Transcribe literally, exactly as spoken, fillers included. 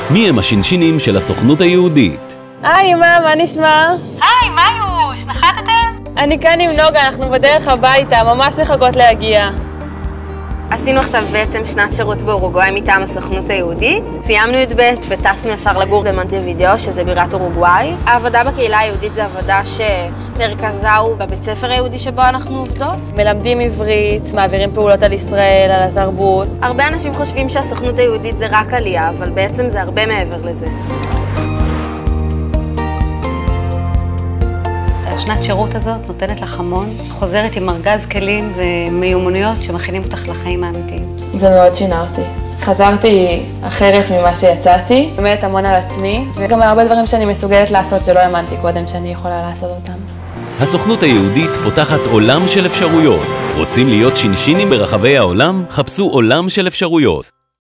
מי הם השינשינים של הסוכנות היהודית? היי, אמא, מה נשמע? היי, מיוש, נחתתם? אני כאן עם נוגה, אנחנו בדרך הביתה, ממש מחכות להגיע. עשינו עכשיו בעצם שנת שירות באורוגוואי מטעם הסוכנות היהודית. סיימנו י"ב וטסנו ישר לגור במונטווידאו, שזה בירת אורוגוואי. העבודה בקהילה היהודית זה עבודה שמרכזה הוא בבית ספר היהודי שבו אנחנו עובדות. מלמדים עברית, מעבירים פעולות על ישראל, על התרבות. הרבה אנשים חושבים שהסוכנות היהודית זה רק עלייה, אבל בעצם זה הרבה מעבר לזה. השנת שירות הזאת נותנת לך המון, חוזרת עם ארגז כלים ומיומנויות שמכינים אותך לחיים האמיתיים. זה מאוד שינה אותי. חזרתי אחרת ממה שיצאתי, באמת המון על עצמי, וגם על הרבה דברים שאני מסוגלת לעשות שלא האמנתי קודם שאני יכולה לעשות אותם. הסוכנות היהודית פותחת עולם של אפשרויות. רוצים להיות שינשינים ברחבי העולם? חפשו עולם של אפשרויות.